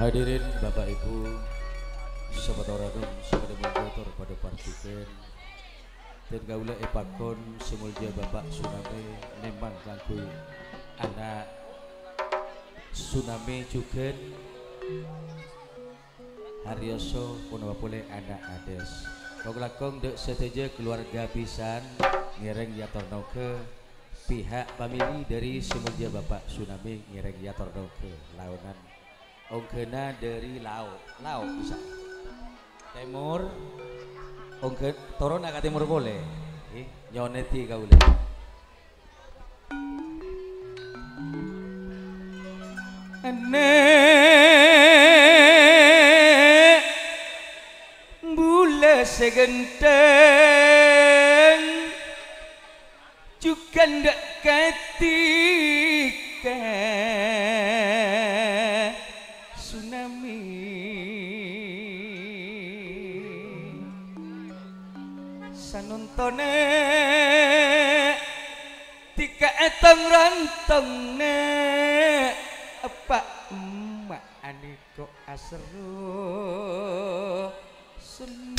Hadirin Bapak Ibu, sahabat Oranum, sahabat motor pada partiken dan gaula epakon semulja Bapak Tsunami nembang langkui anak Tsunami juga Haryoso punawa pule anak Ades kau lakong dek seteja keluarga pisan ngereng yatorno ke pihak famili dari semulja Bapak Tsunami ngereng yatorno ke launan ongkena dari laut bisa timur ongke toron agak timur boleh nyoneti kau le anek bule segenteng juga ndak ketika sanuntone tika eteng ranteng apa emak aniko asru seneng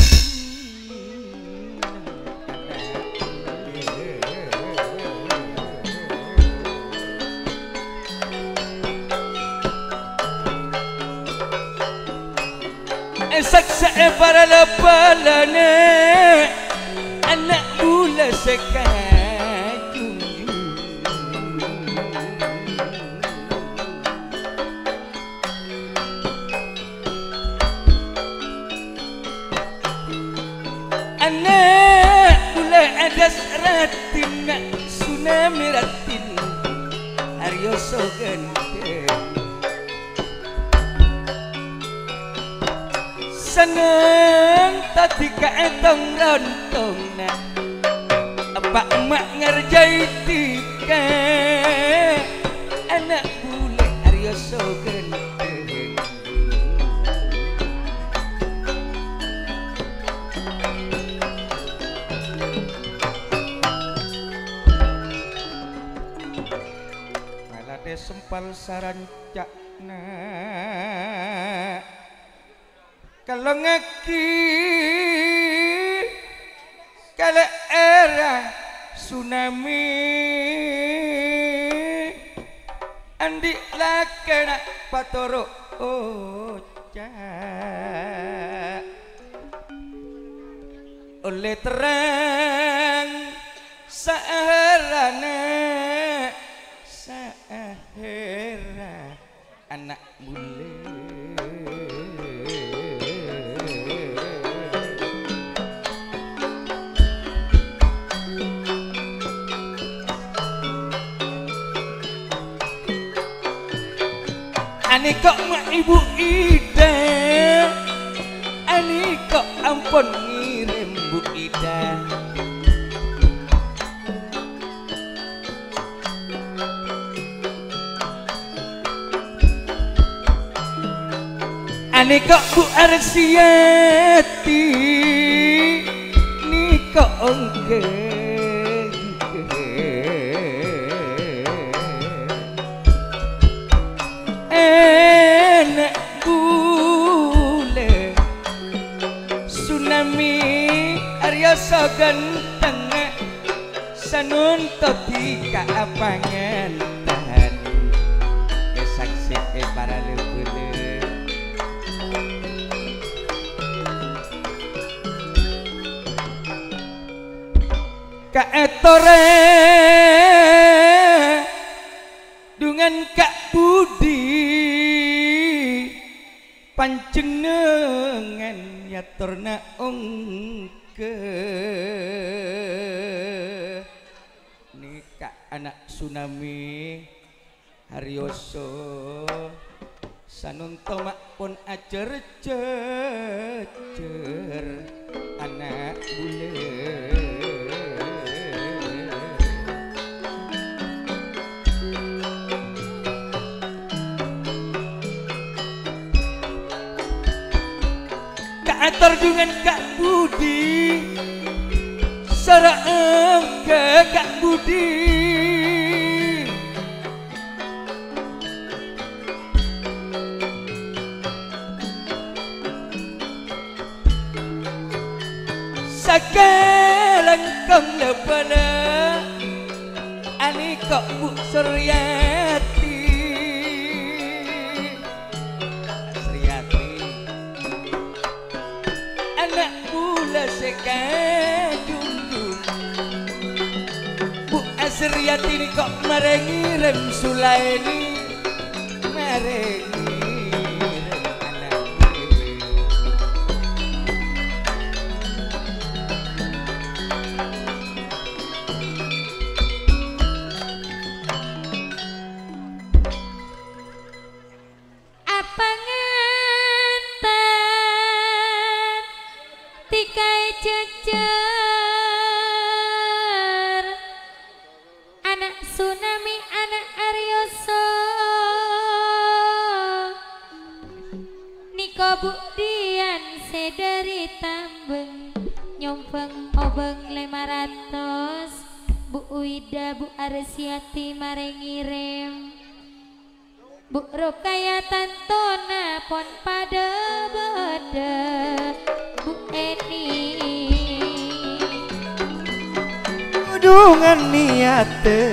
esak sae para lepalane anak mula sekajung anak mula ada ratina Tsunami ratin Haryoso ganteng seneng tadi kaetong rontong apa emak ngerjai tika anak bule Haryoso ganteng malah desempal sarancakna kalau ngaki kalau era tsunami andi lakena patoro oca oleh terang saherana sahera anak bule ani kok mak ibu Ida ani kok ampun ngirim Bu Ida ani kok Bu Arsiati ni kok ongke enak bule Tsunami Haryoso ganteng sanunto tika apangantan saksi para lupule kaetore dengan Kak Budi panjenengan nyaturna ongke nikah anak Tsunami Haryoso sanunto mak pun ajar jejer anak bule atur dengan Kak Budi sareng ke Kak Budi ani kok Bu Suryati anak bula sekajunjung Bu Suryati ni kok marengi rem sulaini marengi rem anak cecer anak Tsunami anak Aryoso Niko Bukdian sedari tambeng nyompeng obeng 500 Bu Wida Bu Arsiati marengirem Bu Rokaya Tantona pon pada beda Bu Eni Kudungan niate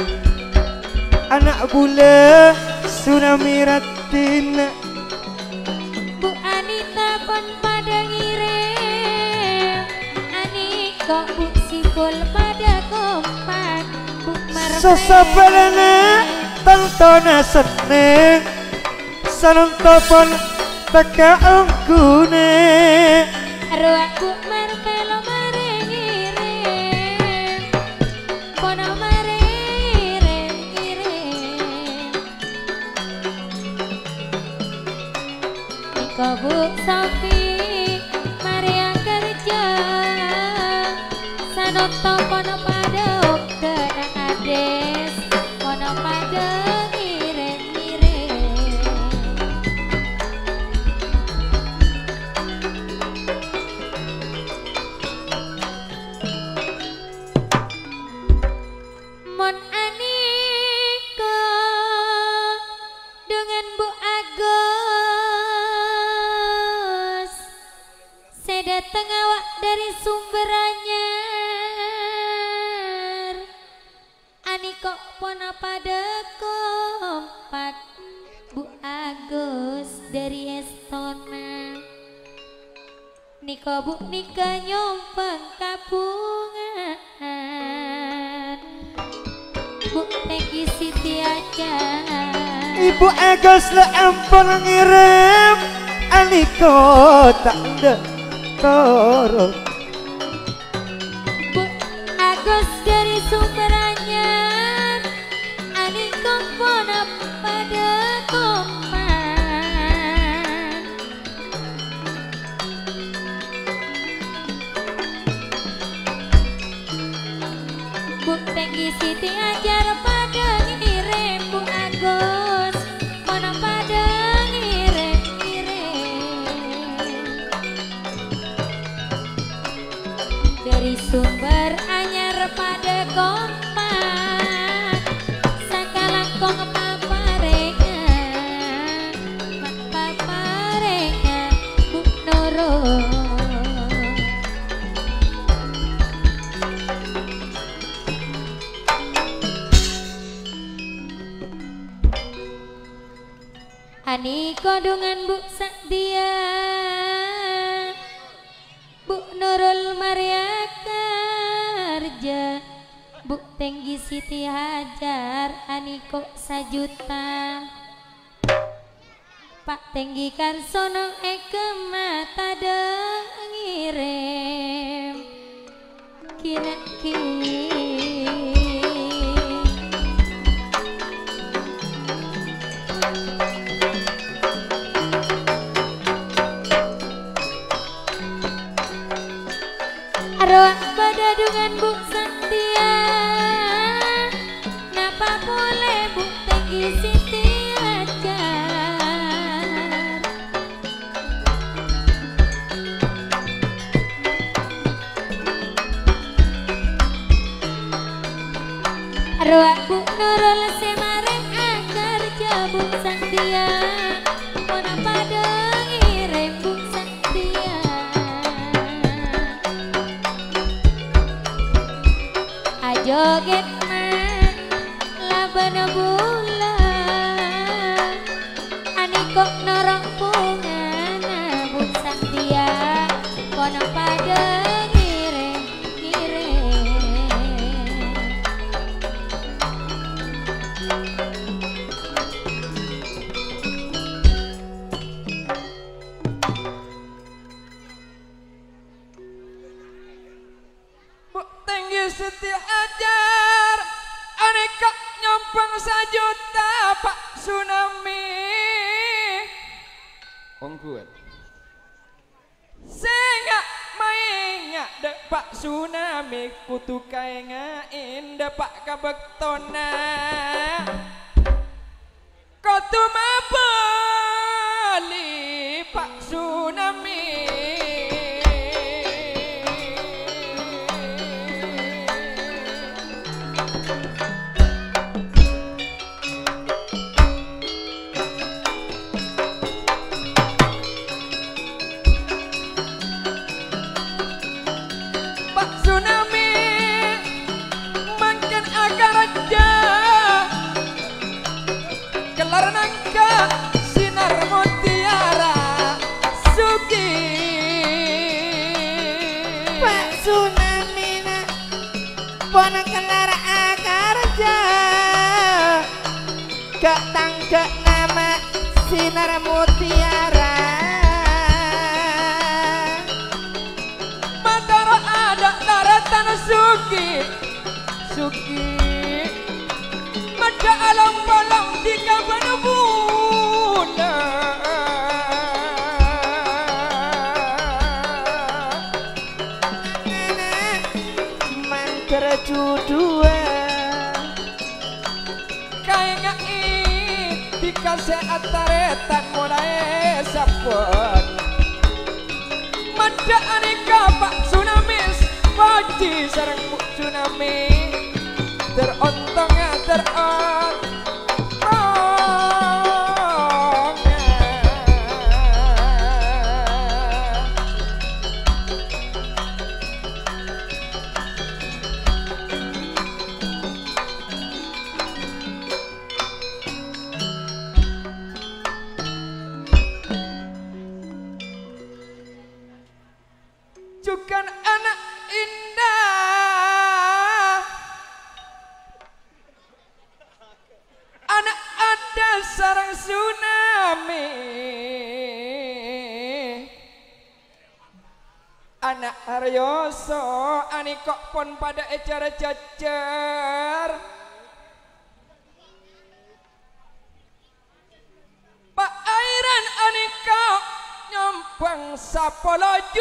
anak bule Tsunami Ratina Bu Anita pon pada ngirim Ani kok Bu Sipul pada kompak Bu Marpe Sosapalana Tantona seneng Sanantapon Taka angkune Ruang Bu Marpelo marengirem Pono marengirem Niko Bu Sofi Maria kerja Sanoto pono pada kena ades Pono pada ngirem-ngirem Mon Aniko dengan Bu Agus saya datang awak dari sumber anyar Aniko pona pada kompak Bu Agus dari Estona Niko Bu Nika nyompeng kapungan Bu Tegi Siti aja Ibu Agus le ampun ngirim Aliko tak ada toro Bu Agus dari Sumberanyar Aliko pona pada kompak Bu Tegi Siti ajar pada ngirim Bu Agus pona pada ngirim dari sumber anyar pada kompak sakalang kong paparenga Bu Nurul Aniko dengan Bu Sakdia Bu Nurul Maria Karja Bu Tenggi Siti Hajar Aniko sajuta Pak Tenggi Karsono Eke mata ngirim kira-kira Arwah pada dengan Bu Saktia Napa boleh Bu Tenggi Siti ajar Arwah Bu Nurul Semarang agar Bu Saktia Mona pada ngirim Bu Saktia Joget bana bulan ani kok norok pungana buk santia kono pada Seti ajar aneka nyompang sajuta Pak Tsunami ongkuan sehingga mainnya dek Pak Tsunami kutu kaya indah Pak kabektona kotu mabali Pak Tsunami sinar mutiara suki Pak Tsunami na pon kelar akarja gak tanggak nama sinar mutiara matara ada daratan suki suki mada alam balang tiga benubuna mantra judua kaya dikasih ataretan mulai sapun mada aneka Pak Tsunami pagi sarang Pak Tsunami terontongnya terontong Jukan anak indah anak ada sarang Tsunami anak Aryoso ani kok pon pada ecara cacar Pak Airan ani kok nyompang 10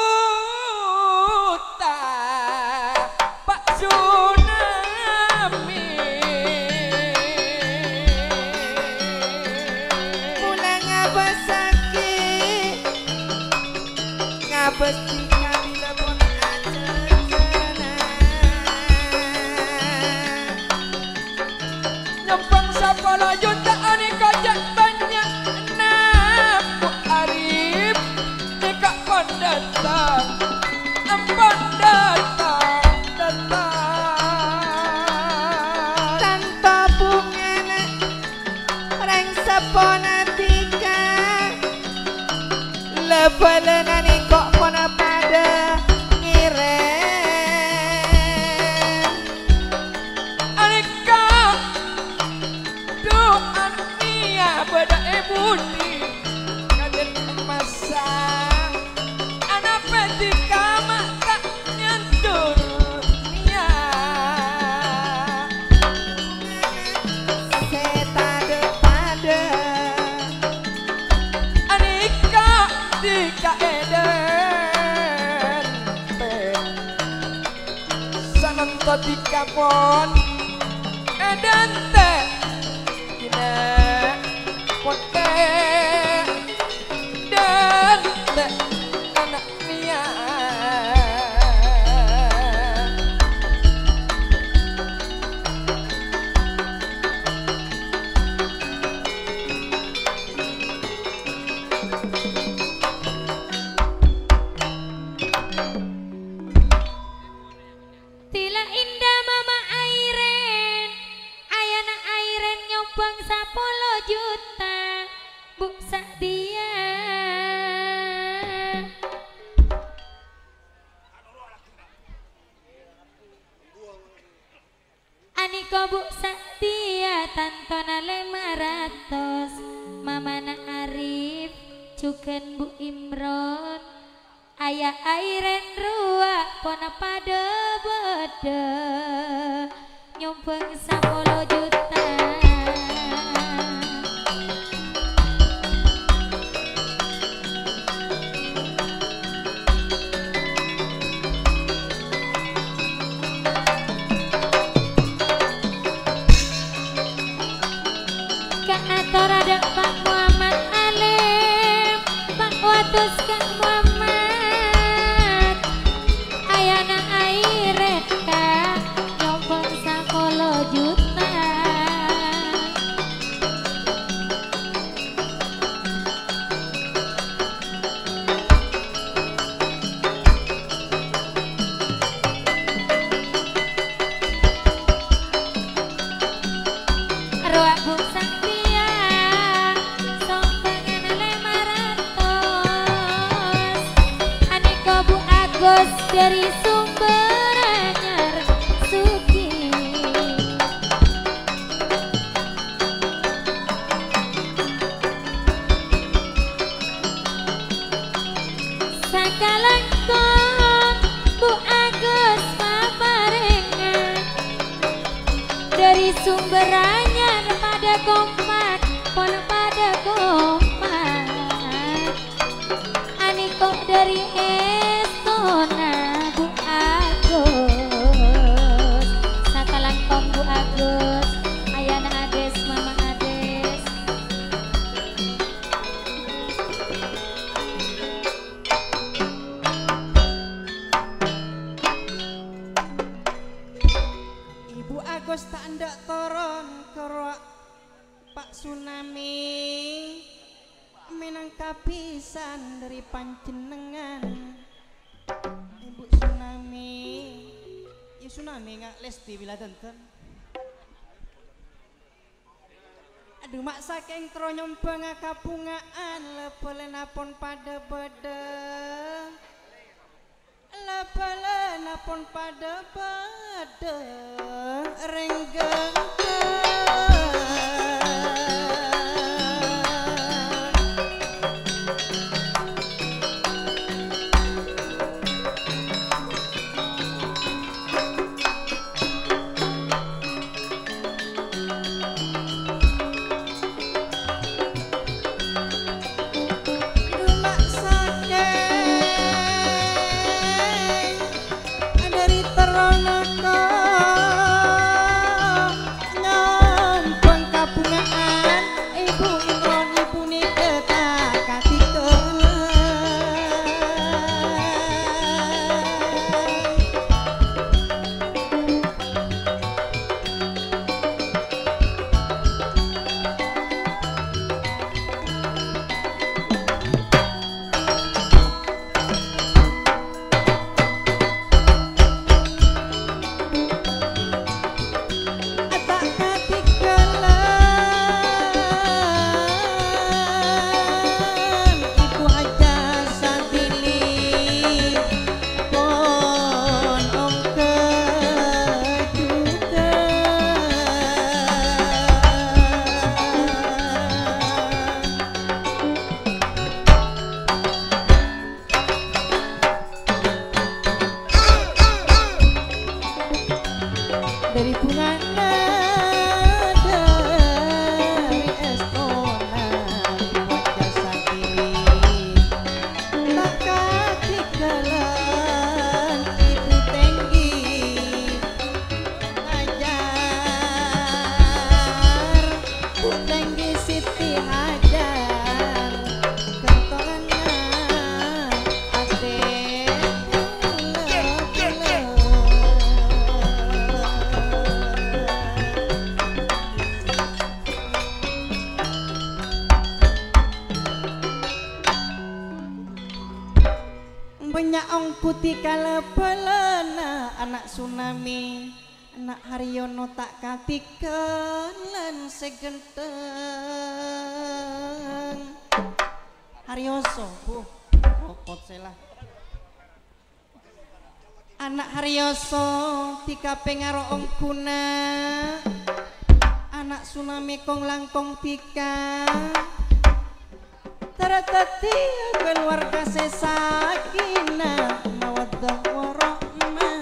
juta Pak Tsunami mulai ngabasaki ngabasi kabila pon acerana nyompang 10 juta ani kajak banyak Bu Arif nikah pon datang ampun datang tanpa bungana reng saponatika lebalanani kok pona pada ngirim aneka doa nia pada ebuni kader masa anak petika mata nyantur nia setade pada aneka tika eden sananto tika pon eden te kina pote dan te anak nia Tila indah mama Airen ayana Aniko Bu Saktia tantona 500 Mamana Arif cuken Bu Imron Ayah Airen Rua pona pada bede nyumpeng 10 juta Ator ada Pak Muhammad Alim Pak Watus Kang Muhammad Ayana Airet Kak Nyompong 10 juta Ruak Bu Sakti dari sumber anyar suki sakalangkong Bu Agus paparengan dari sumber anyar pada kompak pola pada kompak Aniko dari Estona Bu Agus sakalangkong Bu Agus Ayana Ades Mama Ades Ibu Agus tak ndak toron kerok Pak Tsunami menang kapisan dari panjenengan Ibu Tsunami ya Tsunami nggak lesti bila tenten aduh mak saking tronyompeng kapungaan lepelenapun pada bede lepelenapun pada bede renggeng dari bunga dari Estona wajah sakili tak ketinggalan Ibu Tenggi Hajar Bu Tenggi Siti Hajar kentongannya adek penyaong putih kalepelena anak Tsunami anak Haryono tak katikelan segenteng Haryoso kokot selah anak Haryoso tika pengaro ongkuna tsunami kong langkong pika teratati keluarga sesakina mawaddah warahmah.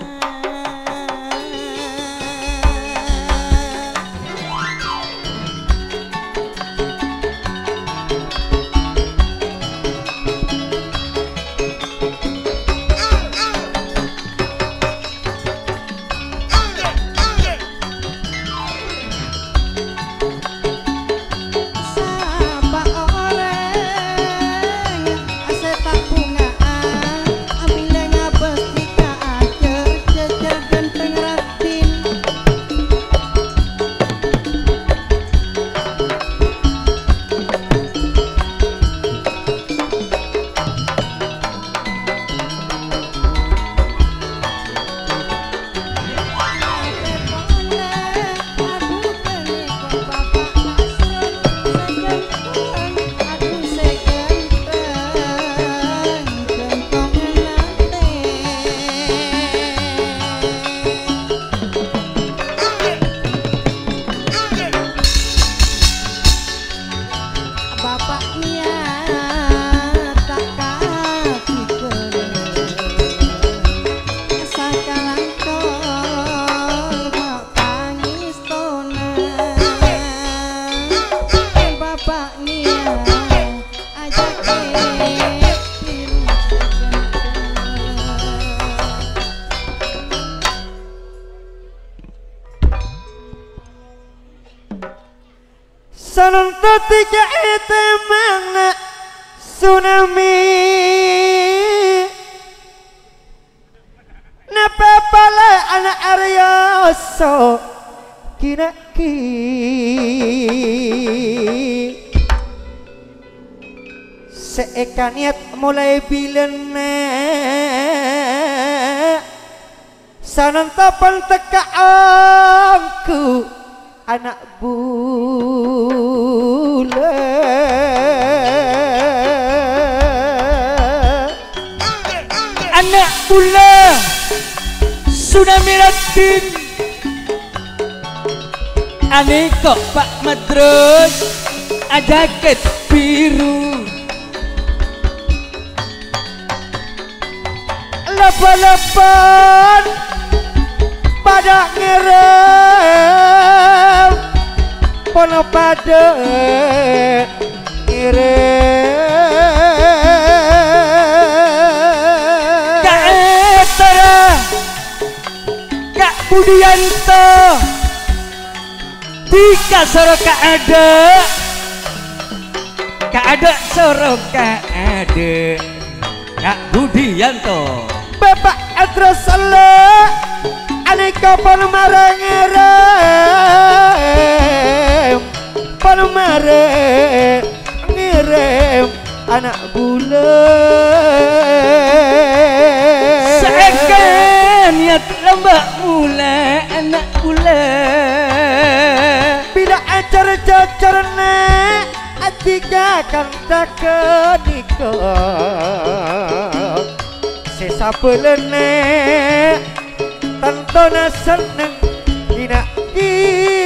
Salam ketika itu mana tsunami napa pala anak Aryoso kinaki seeka niat mulai bilena sanantapan teka aku anak bule anak bule tsunami rating ane kok Pak Madros jaket biru lepan-lepan pada ngerem pono pada ngerem Kak Etara Kak Budianto Dika soro Kak ada soro Kak ada Kak Budianto Bapak Adros Allah aneka panemare ngerem anak bulan seakan niat lembak mula anak bulan bila acara cacarna atiga kan tak kenikah sesa pelene tantona seneng dinaki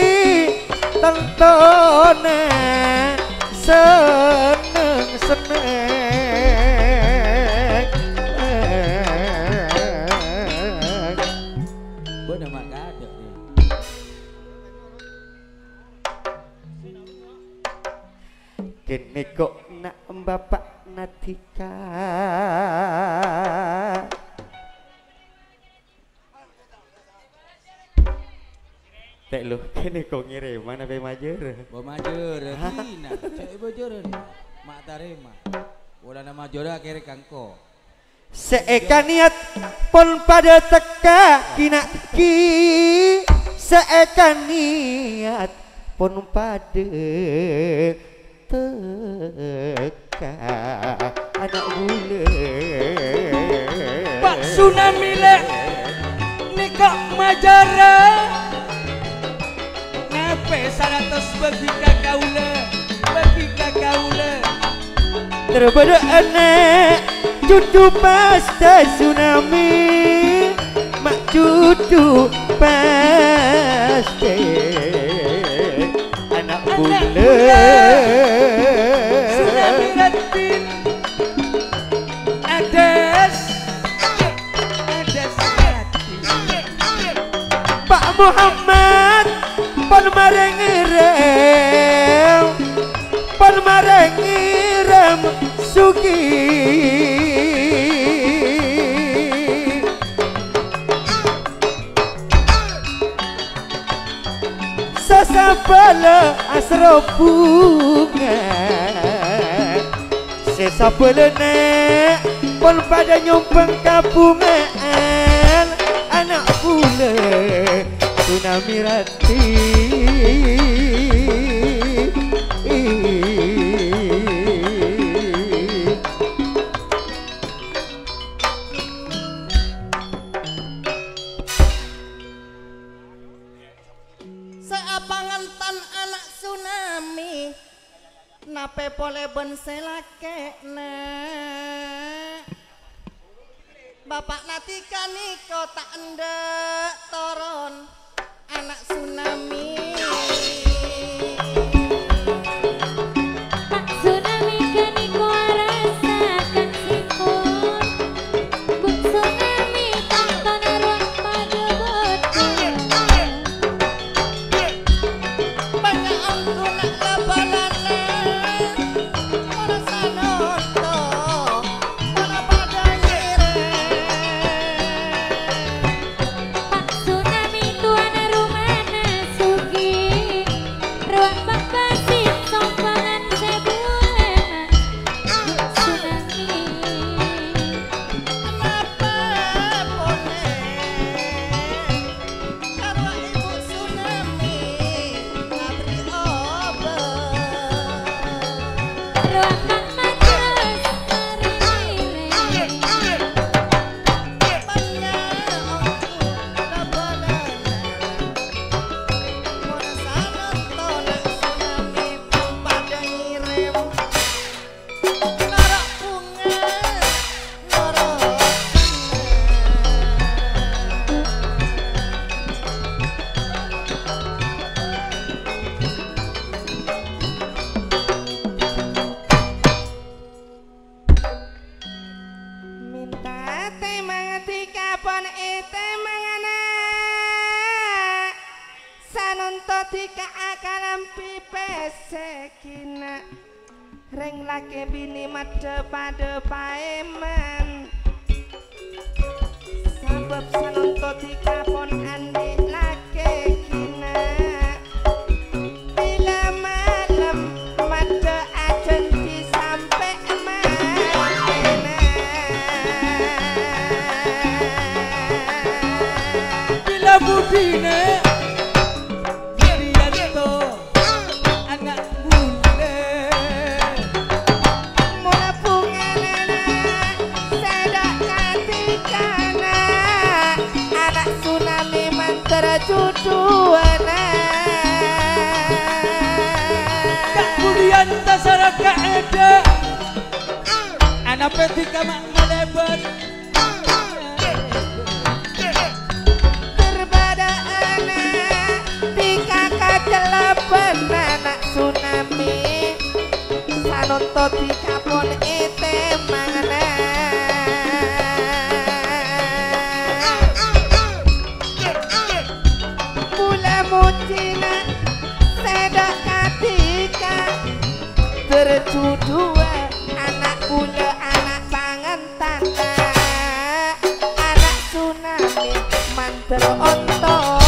tantona seneng Bener mak ada nih. Kini kok nak bapak natika Tek lu, kini kok ngirim mana be majer? Bawa majer, kina, cek majer nih, mak tarema. Bola nama majer akhirnya kangko. Seeka niat pon pada teka kina ki, seeka niat pon pada teka anak bule. Pak Tsunami le, nikah majara. Saratos bagi kakaula terpada anak cucu pasta tsunami mak cucu pasta Tsunami Ratin Ades Pak Muhammad pon mareng irem Sugi sesapala asro bunga sesapala nek pon pada nyumpeng kabungan anak kula Tsunami Ratin seapangantan anak tsunami nape pole ben selakekna bapak natika niko tak endek toron anak tsunami Pak Tsunami kaniko rasakan sipun Bu Tsunami tonton ruang pada betul banyak aku nak lebalana merasa nonton mana pada Pak Tsunami tuan rumana Sugi ruang bapasit sompangan sebulan Bu Tsunami kenapa boleh karena ibu tsunami ngabri obat ruang kang manas sering banyak aku lebalana merasa nonton tsunami pada ngirim narak bunga narak minta temang tika pon temang anak sanunto tika akalam pipes sekina reng lake bini made pada paeman sabab sanunto tika pon andi lake kina bila malam made ajen di sampai Bila budine Dirianto anak bule mula bunga nenek sedok katikana anak tsunami mantera juduana Kak Budian tasara kaeda anak petika mak melebat berbada anak tika kacelapan anak tsunami sanonto tika pon mana mula mucina sedok katika terjudua anak kula anak pangan tanda anak tsunami mantel ontongnya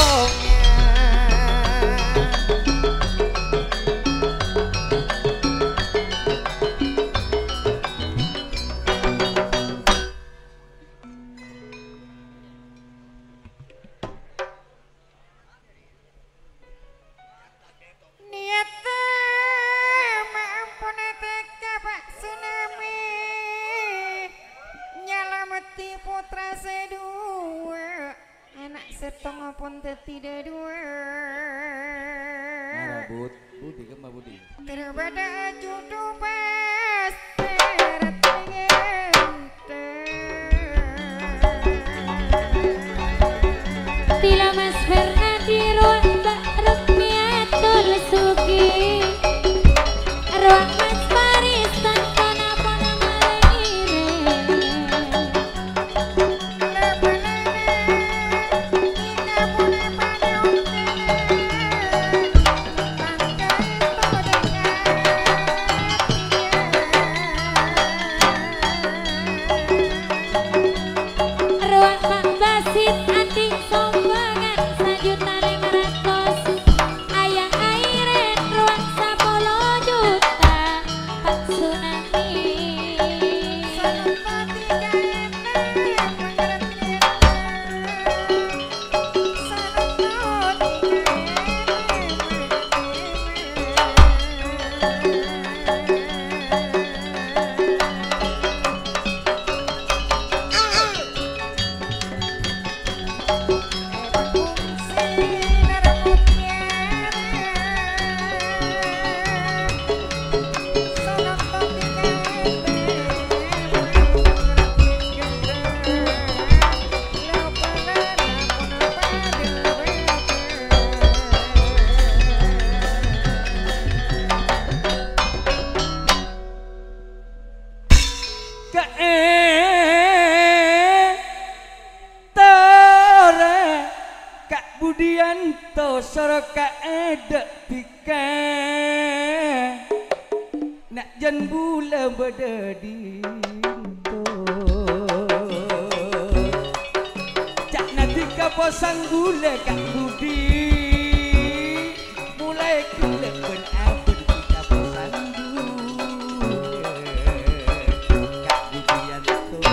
niatnya maampun teka Pak Tsunami nyalameti putra sedua anak setengah pun tidak dua Mana Budi ke Mbak Budi? terbada judu pas Tila Mas Fernandi ruang Mbak Rukmiatul Sugi soro kaedek tika nak jan bula bedadi cak nanti kaposang gula kak budi mulai kulek ben abad kita posang gula kak budian tuh.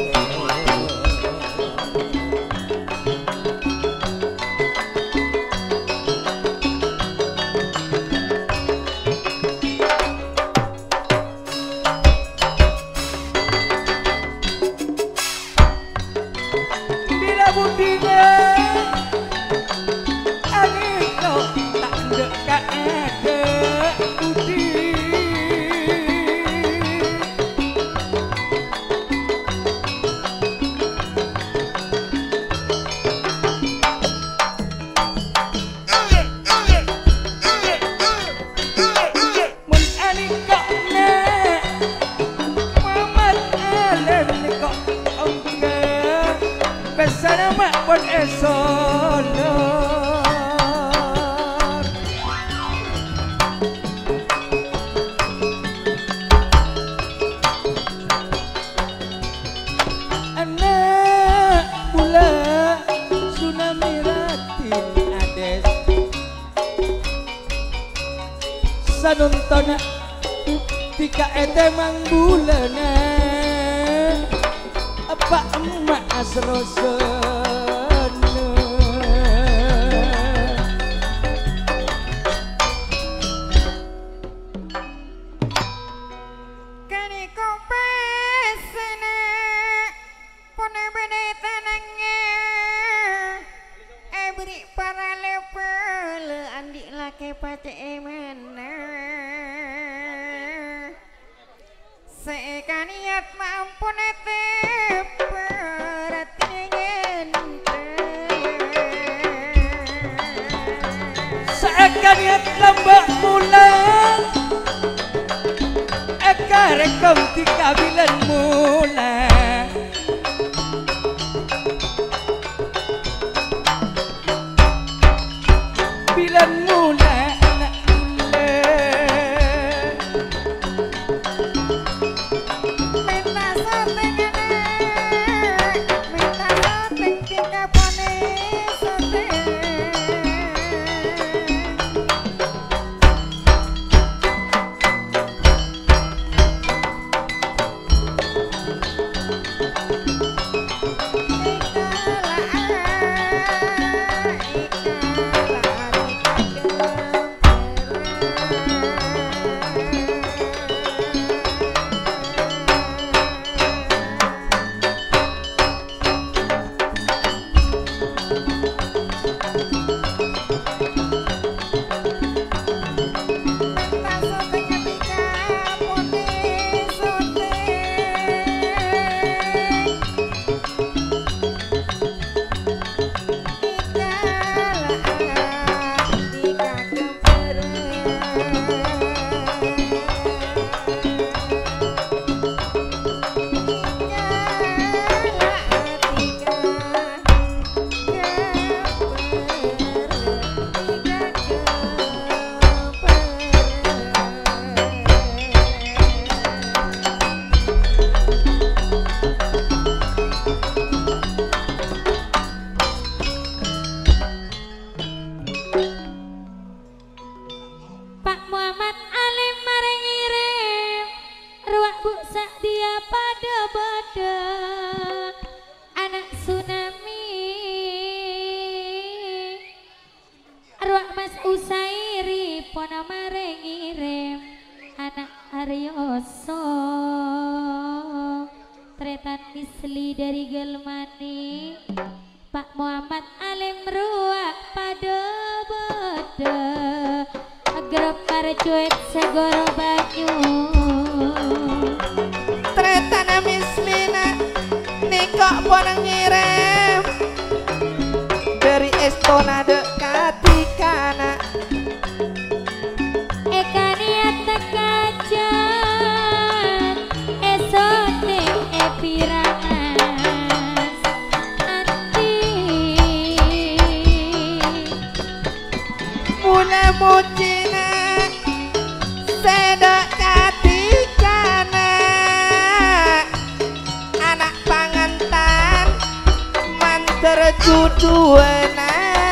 Nonton tika ete mang bulana apa emak asrosana kani kompesena pone bede tanangnya beri para lepel andi lake pate emana sekaniat mampu nete perhatian sekaniat lambak mulang eka rekom tika bilan mulang bilan mulang anak Aryoso tretan misli dari Gelmani Pak Muhammad Alim Ruak pada bode agrop karcuet segoro banyu tretan mislina nikok ponang ngirim dari estonade katikana mucina sedek katikana anak pangantan manter juduana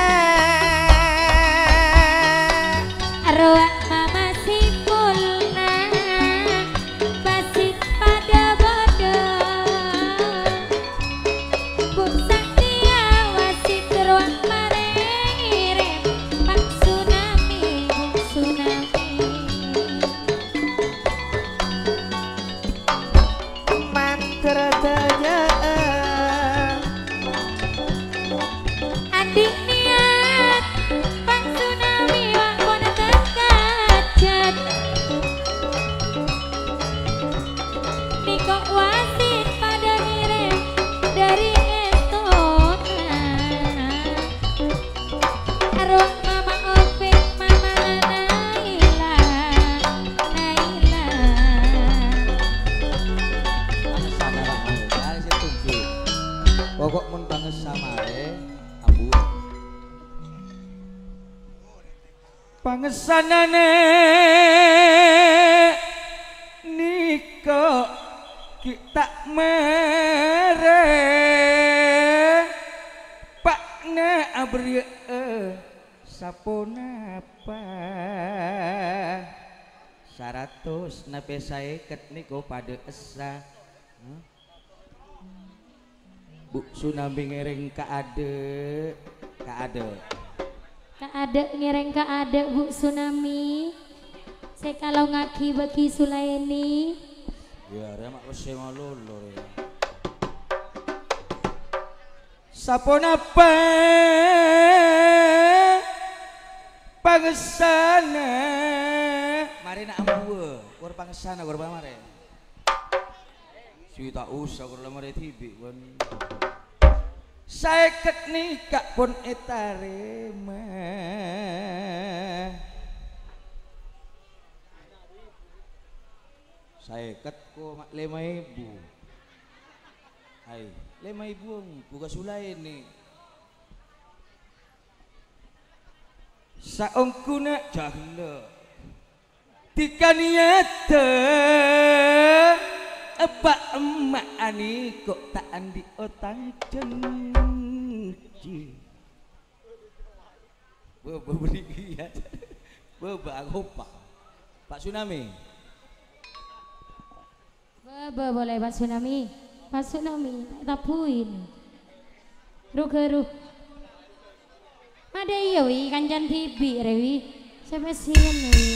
arwah mama simpulna basit pada bodoh Bu Saktia wasit ruang marere Pak Tsunami Bu Tsunami manter tejaan adik niat Pak Tsunami wak kona terkacat Niko wasit pada ngirim dari Estona arwah mama Opik mama Naila Naila Pokok mun banget samare ambu. Pangesanane niko kita mere pakna abri saponapa 100 nape saeket niko pada esa Bu Tsunami ngereng kaade ngereng kaade Bu Tsunami saya kalau ngaki bagi Sulaini ya remak wese malolo ya saponapa pangesana mari nak ambu kur pangesana kur mare si tak usah kur mare tibi kon saeket nikah pun etarema saeket ko 5.000 hai 5.000 buka sulai ni saongkuna jahla tikaniata apa emak ani kok tak andi otang cenci beri ya bagopa Pak Tsunami boleh Pak Tsunami tapuin ruh ada iya wi kancan tibi rewi sampai sini wi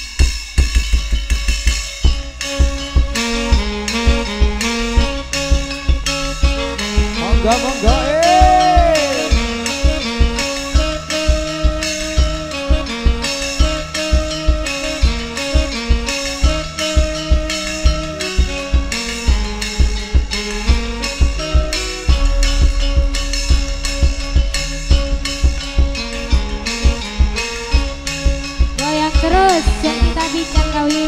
monggo goyang terus yang kita bincang kawin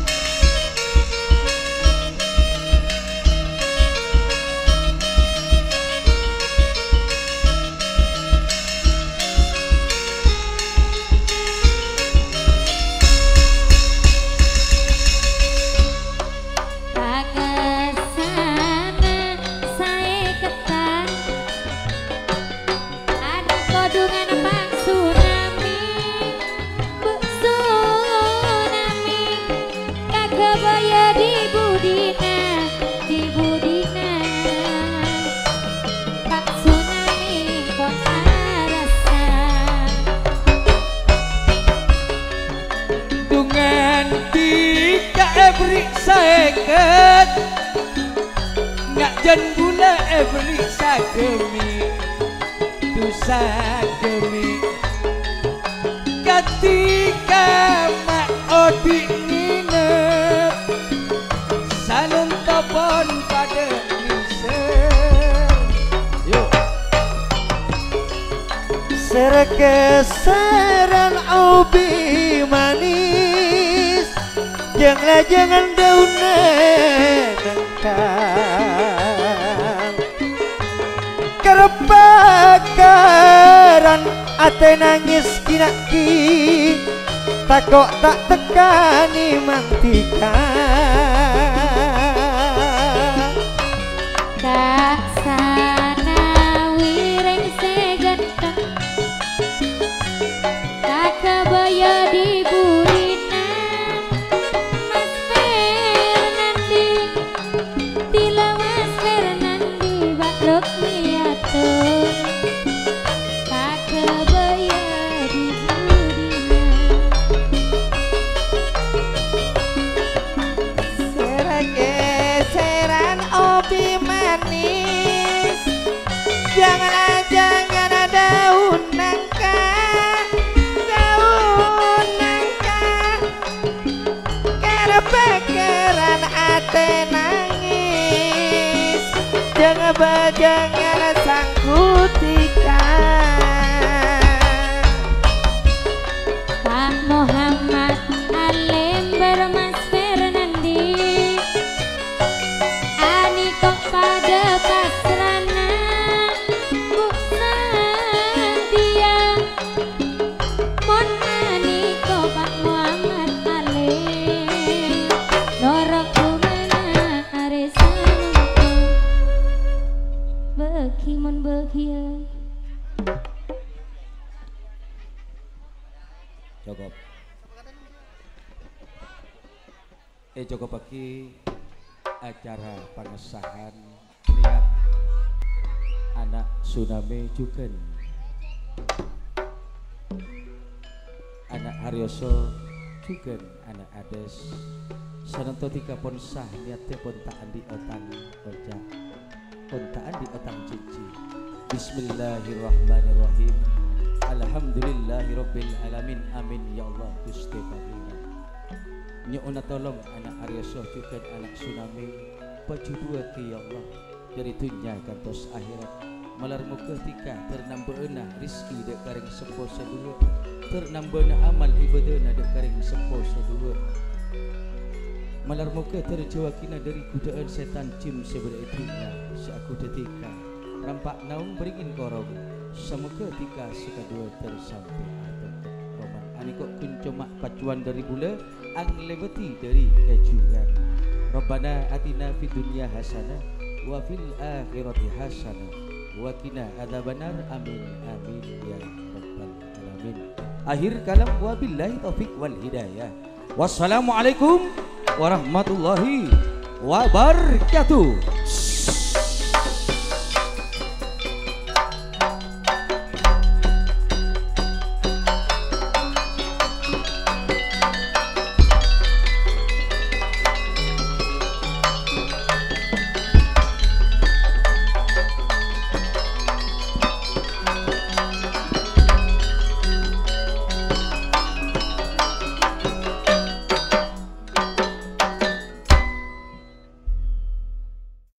every saeket ngak jan gula every sagemi dosa gemi ketika mak odi nginep salun topon pada niser yuk serkeseran ubi manis jangan daunan nengkang kerepakaran ate nangis kinaki takok tak tekani mantika Kak sana wireng segenta Tak kebaya di burina Mas Fernandi Tila Mas Fernandi Bakluk miatur Tak kebaya di burina Serage-seran obi manis Jangan daun nangka Kerepekeran ate nangis Jangan sangkutika Pak Muhammad Alember Mas Fernandi Ani kok pada pasrana Bu Santia Mon ani kok Pak Muhammad Alem Norok kumana aresanku Beki mon beki ya Cukup. Cukup bagi acara pengesahan niat anak Tsunami juga anak Haryoso juga anak Ades sananto tika pon sah niatnya pon tak andi otang oja pon tak andi otang cici Bismillahirrahmanirrahim Alhamdulillahirabbil alamin amin ya Allah Gusti Pangeran nyuuna tolong anak Aryoso juga anak Tsunami pajudua ke ya Allah dari dunia kantos akhirat malar muka tika ternambeuna rizki dek karing sepo sedua ternambeuna amal ibadana dek karing sepo sedua malar muka terjawakina dari godaan setan jim sebereitunya seaku detika rampak naung beringin korong semoga tika sekadua tersampai atau roman anikok kuncomak pacuan dari bula anglebeti dari kejuan Rabbana atina fid dunya hasanah wa fil akhirati hasanah wa qina adzabannar amin amin ya rabbal alamin akhir kalam wabillahi taufik wal hidayah wassalamualaikum warahmatullahi wabarakatuh.